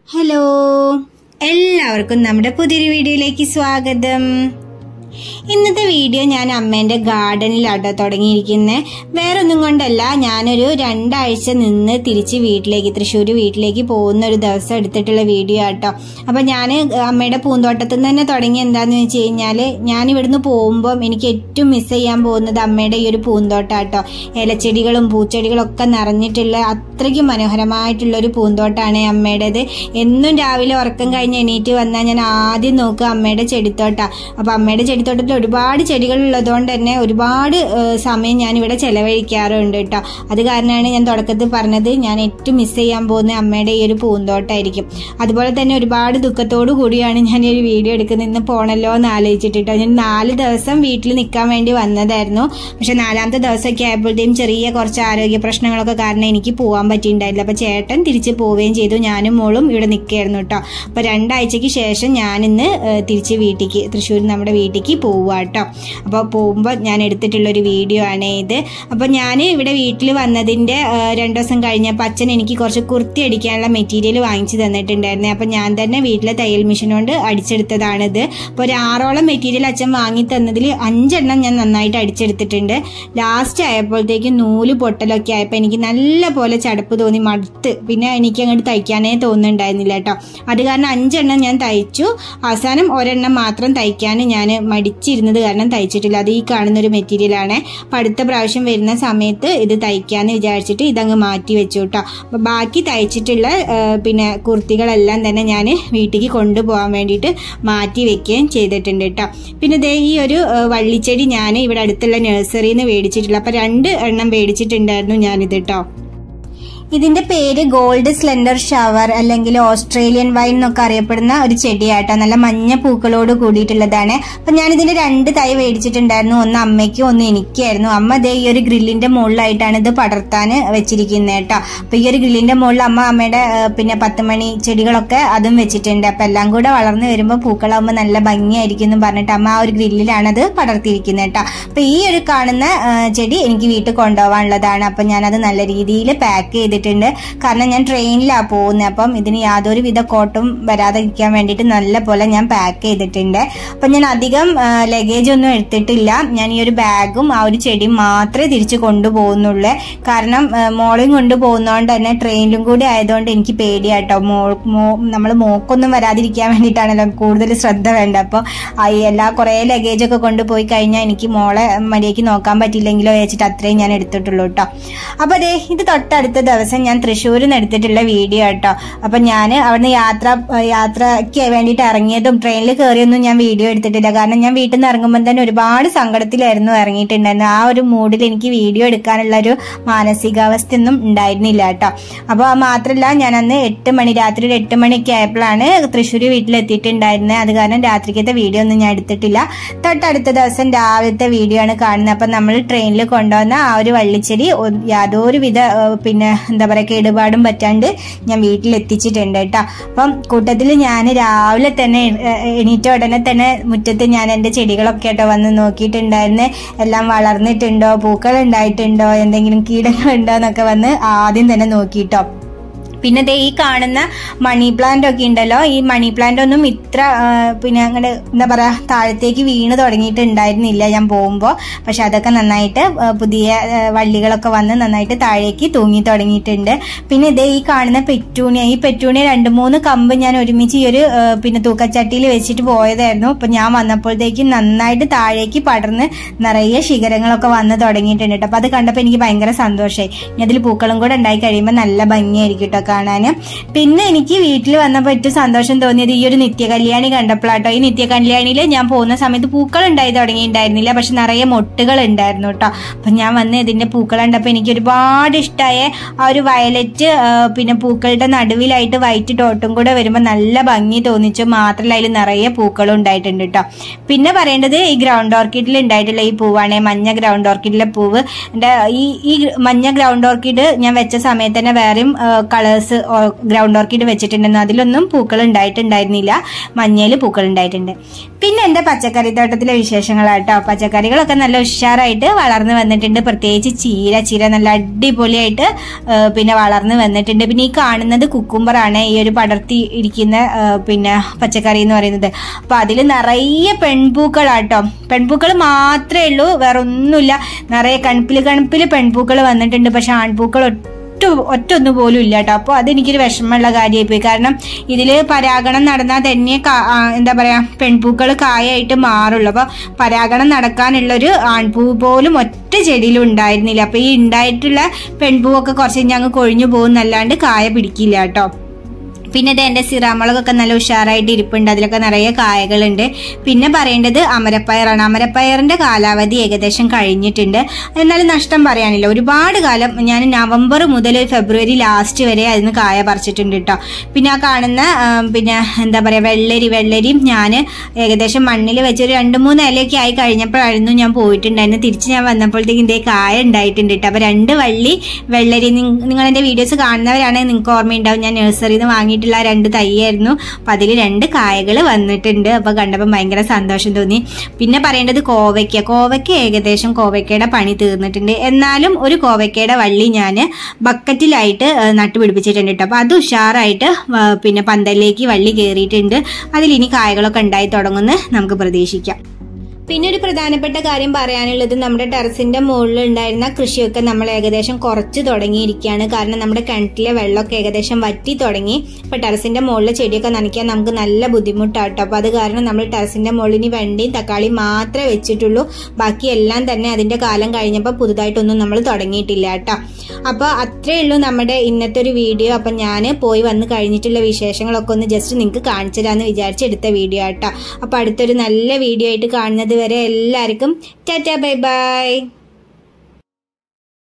Hello, എല്ലാവർക്കും നമ്മുടെ പുതിയൊരു വീഡിയോയിലേക്ക് സ്വാഗതം. ഇന്നത്തെ വീഡിയോ ഞാൻ അമ്മേന്റെ ഗാർഡനിലാട്ടോ തുടങ്ങിയിരിക്കുന്നത്. വേറൊന്നും കൊണ്ടല്ല, ഞാനൊരു 2 ആഴ്ച നിന്ന് തിരിച്ച് തൃശ്ശൂർ വീട്ടിലേക്ക് പോകുന്ന ഒരു ദിവസം എടുത്തിട്ടുള്ള വീഡിയോ ആട്ടോ. അപ്പൊ ഞാൻ അമ്മയുടെ പൂന്തോട്ടത്തിൽ നിന്ന് തന്നെ തുടങ്ങി. എന്താന്ന് വെച്ച് കഴിഞ്ഞാല്, ഞാൻ ഇവിടുന്ന് പോകുമ്പോൾ എനിക്ക് ഏറ്റവും മിസ് ചെയ്യാൻ പോകുന്നത് അമ്മയുടെ ഈ ഒരു പൂന്തോട്ടാട്ടോ. ഇലച്ചെടികളും പൂച്ചെടികളും ഒക്കെ നിറഞ്ഞിട്ടുള്ള അത്രയ്ക്കും മനോഹരമായിട്ടുള്ള ഒരു പൂന്തോട്ടാണ് അമ്മയുടേത്. എന്നും രാവിലെ ഉറക്കം കഴിഞ്ഞ് എണീറ്റ് വന്നാൽ ഞാൻ ആദ്യം നോക്കുക അമ്മയുടെ ചെടിത്തോട്ടാ. അപ്പൊ അമ്മയുടെ ചെടിത്തോട്ടത്തിൽ ഒരുപാട് ചെടികൾ ഉള്ളതുകൊണ്ട് തന്നെ ഒരുപാട് സമയം ഞാൻ ഇവിടെ ചെലവഴിക്കാറുണ്ട് കേട്ടോ. അത് കാരണമാണ് ഞാൻ തുടക്കത്തിൽ പറഞ്ഞത് ഞാൻ ഏറ്റവും മിസ് ചെയ്യാൻ പോകുന്ന അമ്മയുടെ ഈ ഒരു പൂന്തോട്ടായിരിക്കും. അതുപോലെ തന്നെ ഒരുപാട് ദുഃഖത്തോടു കൂടിയാണ് ഞാൻ ഈ ഒരു വീഡിയോ എടുക്കുന്നത്. ഇന്ന് പോണല്ലോ എന്ന് ആലോചിച്ചിട്ടോ. ഞാൻ 4 ദിവസം വീട്ടിൽ നിൽക്കാൻ വേണ്ടി വന്നതായിരുന്നു. പക്ഷെ 4ാമത്തെ ദിവസമൊക്കെ ആയപ്പോഴത്തേക്കും ചെറിയ കുറച്ച് ആരോഗ്യ പ്രശ്നങ്ങളൊക്കെ കാരണം എനിക്ക് പോകാൻ പറ്റിയിട്ടുണ്ടായില്ല. അപ്പൊ ചേട്ടൻ തിരിച്ച് പോവുകയും ചെയ്തു. ഞാനും മോളും ഇവിടെ നിൽക്കുകയായിരുന്നു കേട്ടോ. അപ്പൊ 2 ആഴ്ചക്ക് ശേഷം ഞാനിന്ന് തിരിച്ച് തൃശ്ശൂർ നമ്മുടെ വീട്ടിലേക്ക് പോവുക കേട്ടോ. അപ്പോൾ പോകുമ്പോൾ ഞാൻ എടുത്തിട്ടുള്ളൊരു വീഡിയോ ആണ് ഇത്. അപ്പോൾ ഞാൻ ഇവിടെ വീട്ടിൽ വന്നതിൻ്റെ 2 ദിവസം കഴിഞ്ഞപ്പോൾ അച്ഛൻ എനിക്ക് കുറച്ച് കുർത്തി അടിക്കാനുള്ള മെറ്റീരിയൽ വാങ്ങിച്ചു തന്നിട്ടുണ്ടായിരുന്നു. അപ്പം ഞാൻ തന്നെ വീട്ടിലെ തയ്യൽ മെഷീൻ കൊണ്ട് അടിച്ചെടുത്തതാണിത്. അപ്പോൾ ഒരു 6ഓളം മെറ്റീരിയൽ അച്ഛൻ വാങ്ങി തന്നതിൽ 5 എണ്ണം ഞാൻ നന്നായിട്ട് അടിച്ചെടുത്തിട്ടുണ്ട്. ലാസ്റ്റ് ആയപ്പോഴത്തേക്കും നൂല് പൊട്ടലൊക്കെ ആയപ്പോൾ എനിക്ക് നല്ല പോലെ ചടപ്പ് തോന്നി, മടുത്ത്. പിന്നെ എനിക്ക് അങ്ങോട്ട് തയ്ക്കാനേ തോന്നുന്നുണ്ടായിരുന്നില്ല കേട്ടോ. അത് കാരണം 5 എണ്ണം ഞാൻ തയ്ച്ചു. അവസാനം 1 എണ്ണം മാത്രം തയ്ക്കാൻ ഞാൻ മടിച്ചിരുന്നത് കാരണം തയ്ച്ചിട്ടില്ല. അത് ഈ കാണുന്ന ഒരു മെറ്റീരിയൽ ആണ്. അപ്പൊ അടുത്ത പ്രാവശ്യം വരുന്ന സമയത്ത് ഇത് തയ്ക്കാന്ന് വിചാരിച്ചിട്ട് ഇതങ്ങ് മാറ്റി വെച്ചു കേട്ടോ. അപ്പൊ ബാക്കി തയ്ച്ചിട്ടുള്ള പിന്നെ കുർത്തികളെല്ലാം തന്നെ ഞാൻ വീട്ടിലേക്ക് കൊണ്ടുപോകാൻ വേണ്ടിയിട്ട് മാറ്റി വെക്കുകയും ചെയ്തിട്ടുണ്ട് കേട്ടോ. പിന്നെ ദേ ഈ ഒരു വള്ളിച്ചെടി ഞാൻ ഇവിടെ അടുത്തുള്ള നഴ്സറിയിൽ നിന്ന് മേടിച്ചിട്ടില്ല. അപ്പൊ 2 എണ്ണം മേടിച്ചിട്ടുണ്ടായിരുന്നു ഞാനിത് കേട്ടോ. ഇതിന്റെ പേര് ഗോൾഡ് സ്ലെൻഡർ ഷവർ അല്ലെങ്കിൽ ഓസ്ട്രേലിയൻ വൈൻ എന്നൊക്കെ അറിയപ്പെടുന്ന ഒരു ചെടിയാട്ടോ. നല്ല മഞ്ഞ പൂക്കളോട് കൂടിയിട്ടുള്ളതാണ്. അപ്പൊ ഞാൻ ഇതിന്റെ 2 തൈ മേടിച്ചിട്ടുണ്ടായിരുന്നു. ഒന്ന് അമ്മയ്ക്കും ഒന്ന് എനിക്കായിരുന്നു. അമ്മ ദേ ഈ ഒരു ഗ്രില്ലിന്റെ മുകളിലായിട്ടാണ് ഇത് പടർത്താൻ വെച്ചിരിക്കുന്നത് കേട്ടോ. അപ്പൊ ഈ ഒരു ഗ്രില്ലിന്റെ മുകളിൽ അമ്മയുടെ പിന്നെ 10 മണി ചെടികളൊക്കെ അതും വെച്ചിട്ടുണ്ട്. അപ്പൊ എല്ലാം കൂടെ വളർന്നു വരുമ്പോൾ പൂക്കളാകുമ്പോൾ നല്ല ഭംഗിയായിരിക്കും എന്ന് പറഞ്ഞിട്ട് അമ്മ ആ ഒരു ഗ്രില്ലിലാണ് അത് പടർത്തിയിരിക്കുന്നത് കേട്ടോ. അപ്പൊ ഈ ഒരു കാണുന്ന ചെടി എനിക്ക് വീട്ടിൽ കൊണ്ടുപോകാനുള്ളതാണ്. അപ്പൊ ഞാനത് നല്ല രീതിയിൽ പാക്ക് ചെയ്തിട്ടുണ്ട്. കാരണം ഞാൻ ട്രെയിനിലാണ് പോകുന്നത്. അപ്പം ഇതിന് യാതൊരു വിധ കോട്ടും വരാതിരിക്കാൻ വേണ്ടിയിട്ട് നല്ല പോലെ ഞാൻ പാക്ക് ചെയ്തിട്ടുണ്ട്. അപ്പം ഞാൻ അധികം ലഗേജ് ഒന്നും എടുത്തിട്ടില്ല. ഞാൻ ഈ ഒരു ബാഗും ആ ഒരു ചെടിയും മാത്രമേ തിരിച്ചു കൊണ്ടുപോകുന്നുള്ളൂ. കാരണം മോളെയും കൊണ്ടുപോകുന്നതുകൊണ്ട് തന്നെ ട്രെയിനിലും കൂടി ആയതുകൊണ്ട് എനിക്ക് പേടിയാട്ടോ. നമ്മൾ മോക്കൊന്നും വരാതിരിക്കാൻ വേണ്ടിയിട്ടാണല്ലോ കൂടുതൽ ശ്രദ്ധ വേണ്ട. അപ്പോൾ കുറേ ലഗേജൊക്കെ കൊണ്ടുപോയി കഴിഞ്ഞാൽ എനിക്ക് മോളെ മര്യാദയ്ക്ക് നോക്കാൻ പറ്റില്ലെങ്കിലോ വെച്ചിട്ട് അത്രയും ഞാൻ എടുത്തിട്ടുള്ളൂ കേട്ടോ. അപ്പൊ അതെ, ഇത് തൊട്ടടുത്ത ദിവസം ഞാൻ തൃശ്ശൂരിൽ നിന്ന് എടുത്തിട്ടുള്ള വീഡിയോ കേട്ടോ. അപ്പൊ ഞാൻ അവിടുന്ന് യാത്രയ്ക്ക് വേണ്ടിയിട്ട് ഇറങ്ങിയതും ട്രെയിനിൽ കയറിയൊന്നും ഞാൻ വീഡിയോ എടുത്തിട്ടില്ല. കാരണം ഞാൻ വീട്ടിൽ നിന്ന് ഇറങ്ങുമ്പോൾ തന്നെ ഒരുപാട് സങ്കടത്തിലായിരുന്നു ഇറങ്ങിയിട്ടുണ്ടായിരുന്നു. ആ ഒരു മൂഡിൽ എനിക്ക് വീഡിയോ എടുക്കാനുള്ള ഒരു മാനസികാവസ്ഥ ഒന്നും ഉണ്ടായിരുന്നില്ല കേട്ടോ. അപ്പോൾ മാത്രമല്ല, ഞാൻ അന്ന് രാത്രി 8 മണിയൊക്കെ ആയപ്പോഴാണ് തൃശ്ശൂർ വീട്ടിലെത്തിയിട്ടുണ്ടായിരുന്നത്. അത് കാരണം രാത്രിക്കത്തെ വീഡിയോ ഒന്നും ഞാൻ എടുത്തിട്ടില്ല. തൊട്ടടുത്ത ദിവസം രാവിലത്തെ വീഡിയോ ആണ് കാണുന്നത്. അപ്പം നമ്മൾ ട്രെയിനിൽ കൊണ്ടുവന്ന ആ ഒരു വള്ളിച്ചെടി യാതൊരു വിധ പിന്നെ എന്താ പറയുക കേടുപാടും പറ്റാണ്ട് ഞാൻ വീട്ടിലെത്തിച്ചിട്ടുണ്ട് കേട്ടോ. അപ്പം കൂട്ടത്തിൽ ഞാൻ രാവിലെ തന്നെ എണീറ്റ ഉടനെ തന്നെ മുറ്റത്ത് ഞാൻ എൻ്റെ ചെടികളൊക്കെ കേട്ടോ വന്ന് നോക്കിയിട്ടുണ്ടായിരുന്നു. എല്ലാം വളർന്നിട്ടുണ്ടോ, പൂക്കൾ ഉണ്ടായിട്ടുണ്ടോ, എന്തെങ്കിലും കീടങ്ങളുണ്ടോ എന്നൊക്കെ വന്ന് ആദ്യം തന്നെ നോക്കിയിട്ടോ. പിന്നെ ദേ ഈ കാണുന്ന മണി പ്ലാന്റ് ഒക്കെ ഉണ്ടല്ലോ, ഈ മണി പ്ലാന്റ് ഒന്നും ഇത്ര പിന്നെ അങ്ങനെ എന്താ പറയാ താഴത്തേക്ക് വീണ് തുടങ്ങിയിട്ടുണ്ടായിരുന്നില്ല ഞാൻ പോകുമ്പോൾ. പക്ഷെ അതൊക്കെ നന്നായിട്ട് പുതിയ വള്ളികളൊക്കെ വന്ന് നന്നായിട്ട് താഴേക്ക് തൂങ്ങി തുടങ്ങിയിട്ടുണ്ട്. പിന്നെ ഇതേ ഈ കാണുന്ന പെറ്റൂണിയ, ഈ പെറ്റൂണിയ 2-3 കമ്പ് ഞാൻ ഒരുമിച്ച് ഈ ഒരു പിന്നെ തൂക്കച്ചട്ടിയിൽ വെച്ചിട്ട് പോയതായിരുന്നു. അപ്പൊ ഞാൻ വന്നപ്പോഴത്തേക്കും നന്നായിട്ട് താഴേക്ക് പടർന്ന് നിറയെ ശിഖരങ്ങളൊക്കെ വന്ന് തുടങ്ങിയിട്ടുണ്ട് കേട്ടോ. അപ്പൊ അത് കണ്ടപ്പോൾ എനിക്ക് ഭയങ്കര സന്തോഷമായി. ഇനി അതിൽ പൂക്കളും കൂടെ ഉണ്ടായി കഴിയുമ്പോൾ നല്ല ഭംഗിയായിരിക്കും കേട്ടോ കാണാന്. പിന്നെ എനിക്ക് വീട്ടിൽ വന്നപ്പോൾ ഏറ്റവും സന്തോഷം തോന്നിയത് ഈ ഒരു നിത്യകല്യാണി കണ്ടപ്പോഴാട്ടോ. ഈ നിത്യകല്യാണിയിൽ ഞാൻ പോകുന്ന സമയത്ത് പൂക്കൾ ഉണ്ടായി തുടങ്ങിയിട്ടുണ്ടായിരുന്നില്ല, പക്ഷെ നിറയെ മൊട്ടുകൾ ഉണ്ടായിരുന്നു കേട്ടോ. അപ്പൊ ഞാൻ വന്ന് ഇതിന്റെ പൂക്കൾ കണ്ടപ്പോൾ എനിക്ക് ഒരുപാട് ഇഷ്ടമായ ആ ഒരു വയലറ്റ് പിന്നെ പൂക്കളുടെ നടുവിലായിട്ട് വൈറ്റ് ഡോട്ടും കൂടെ വരുമ്പോൾ നല്ല ഭംഗി തോന്നിച്ചു. മാത്രമല്ല അതിൽ നിറയെ പൂക്കളും ഉണ്ടായിട്ടുണ്ട് കേട്ടോ. പിന്നെ പറയേണ്ടത് ഈ ഗ്രൗണ്ട് ഓർക്കിഡിൽ ഉണ്ടായിട്ടുള്ള ഈ പൂവാണ്, മഞ്ഞ ഗ്രൗണ്ട് ഓർക്കിഡിലെ പൂവ്. ഈ മഞ്ഞ ഗ്രൗണ്ട് ഓർക്കിഡ് ഞാൻ വെച്ച സമയത്ത് തന്നെ വേറെയും കളേഴ്സ് റോസ് ഗ്രൗണ്ട് ഓർക്കിഡ് വെച്ചിട്ടുണ്ടെന്ന് അതിലൊന്നും പൂക്കൾ ഉണ്ടായിട്ടുണ്ടായിരുന്നില്ല, മഞ്ഞയിൽ പൂക്കൾ ഉണ്ടായിട്ടുണ്ട്. പിന്നെ എൻ്റെ പച്ചക്കറിത്തോട്ടത്തിലെ വിശേഷങ്ങളാട്ടോ. പച്ചക്കറികളൊക്കെ നല്ല ഉഷാറായിട്ട് വളർന്നു വന്നിട്ടുണ്ട്. പ്രത്യേകിച്ച് ചീര നല്ല അടിപൊളിയായിട്ട് പിന്നെ വളർന്നു വന്നിട്ടുണ്ട്. പിന്നെ ഈ കാണുന്നത് കുക്കുംബറാണ്, ഈ ഒരു പടർത്തി ഇരിക്കുന്ന പിന്നെ പച്ചക്കറി എന്ന് പറയുന്നത്. അപ്പൊ അതിൽ നിറയെ പെൺപൂക്കളാട്ടോ. പെൺപൂക്കൾ മാത്രമേ ഉള്ളൂ, വേറെ ഒന്നുമില്ല. നിറയെ കണപ്പില് പെൺപൂക്കൾ വന്നിട്ടുണ്ട്. പക്ഷെ ആൺപൂക്കൾ ഒറ്റൊന്നു പോലും ഇല്ല കേട്ടോ. അപ്പോൾ അതെനിക്കൊരു വിഷമമുള്ള കാര്യമായി പോയി. കാരണം ഇതില് പരാഗണം നടന്നാൽ തന്നെ എന്താ പറയാ പെൺപൂക്കൾ കായായിട്ട് മാറുള്ളൂ. അപ്പൊ പരാഗണം നടക്കാനുള്ളൊരു ആൺപൂ പോലും ഒറ്റ ചെടിയിലും ഉണ്ടായിരുന്നില്ല. അപ്പൊ ഈ ഉണ്ടായിട്ടുള്ള പെൺപൂവൊക്കെ കുറച്ച് ഞങ്ങൾ കൊഴിഞ്ഞു പോകുന്നല്ലാണ്ട് കായ പിടിക്കില്ല കേട്ടോ. പിന്നെ ഇത് എൻ്റെ സിറാമുളകൊക്കെ നല്ല ഉഷാറായിട്ട് ഇരിപ്പുണ്ട്, അതിലൊക്കെ നിറയെ കായകളുണ്ട്. പിന്നെ പറയേണ്ടത് അമരപ്പയറാണ്. അമരപ്പയറിന്റെ കാലാവധി ഏകദേശം കഴിഞ്ഞിട്ടുണ്ട്, എന്നാലും നഷ്ടം പറയാനില്ല. ഒരുപാട് കാലം ഞാൻ നവംബർ മുതൽ ഫെബ്രുവരി ലാസ്റ്റ് വരെ അതിന് കായ പറിച്ചിട്ടുണ്ട് കേട്ടോ. പിന്നെ ആ കാണുന്ന പിന്നെ എന്താ പറയുക വെള്ളരിയും ഞാൻ ഏകദേശം മണ്ണിൽ വെച്ചൊരു 2-3 ഇലയൊക്കെ ആയി കഴിഞ്ഞപ്പോഴായിരുന്നു ഞാൻ പോയിട്ടുണ്ടായിരുന്നു. തിരിച്ച് ഞാൻ വന്നപ്പോഴത്തേക്കും ഇതേ കായ ഉണ്ടായിട്ടുണ്ട് കേട്ടോ. അപ്പോൾ 2 വള്ളി വെള്ളരി, നിങ്ങൾ എൻ്റെ വീഡിയോസ് കാണുന്നവരാണെങ്കിൽ നിങ്ങൾക്ക് ഓർമ്മയുണ്ടാവും, ഞാൻ നഴ്സറിയിൽ നിന്ന് വാങ്ങിയിട്ട് 2 തൈയായിരുന്നു. അപ്പൊ അതിൽ 2 കായകൾ വന്നിട്ടുണ്ട്. അപ്പൊ കണ്ടപ്പോൾ ഭയങ്കര സന്തോഷം തോന്നി. പിന്നെ പറയേണ്ടത് കോവയ്ക്ക ഏകദേശം കോവയ്ക്കയുടെ പണി തീർന്നിട്ടുണ്ട്. എന്നാലും ഒരു കോവയ്ക്കയുടെ വള്ളി ഞാൻ ബക്കറ്റിലായിട്ട് നട്ടുപിടിപ്പിച്ചിട്ടുണ്ട് കേട്ടോ. അപ്പൊ അത് ഉഷാറായിട്ട് പിന്നെ പന്തലിലേക്ക് വള്ളി കയറിയിട്ടുണ്ട്. അതിലിനി കായകളൊക്കെ ഉണ്ടായി തുടങ്ങുമെന്ന് നമുക്ക് പ്രതീക്ഷിക്കാം. പിന്നെ ഒരു പ്രധാനപ്പെട്ട കാര്യം പറയാനുള്ളത്, നമ്മുടെ ടെറസിന്റെ മുകളിൽ ഉണ്ടായിരുന്ന കൃഷിയൊക്കെ നമ്മൾ ഏകദേശം കുറച്ച് തുടങ്ങിയിരിക്കുകയാണ്. കാരണം നമ്മുടെ കിണറ്റിലെ വെള്ളമൊക്കെ ഏകദേശം വറ്റി തുടങ്ങി. അപ്പൊ ടെറസിന്റെ മുകളിലെ ചെടിയൊക്കെ നനയ്ക്കാൻ നമുക്ക് നല്ല ബുദ്ധിമുട്ടാട്ടോ. അപ്പൊ അത് കാരണം നമ്മൾ ടെറസിന്റെ മുകളിൽ വെണ്ടയും തക്കാളിയും മാത്രമേ വെച്ചിട്ടുള്ളൂ. ബാക്കി എല്ലാം തന്നെ അതിന്റെ കാലം കഴിഞ്ഞപ്പോൾ പുതുതായിട്ടൊന്നും നമ്മൾ തുടങ്ങിയിട്ടില്ല കേട്ടോ. അപ്പൊ അത്രേ ഉള്ളൂ നമ്മുടെ ഇന്നത്തെ ഒരു വീഡിയോ. അപ്പൊ ഞാൻ പോയി വന്ന് കഴിഞ്ഞിട്ടുള്ള വിശേഷങ്ങളൊക്കെ ഒന്ന് ജസ്റ്റ് നിങ്ങൾക്ക് കാണിച്ചു തരാമെന്ന് വിചാരിച്ചെടുത്ത വീഡിയോ കേട്ടോ. അപ്പൊ അടുത്തൊരു നല്ല വീഡിയോ ആയിട്ട് കാണുന്നത് വരെ എല്ലാവർക്കും ടാറ്റാ ബൈ ബൈ.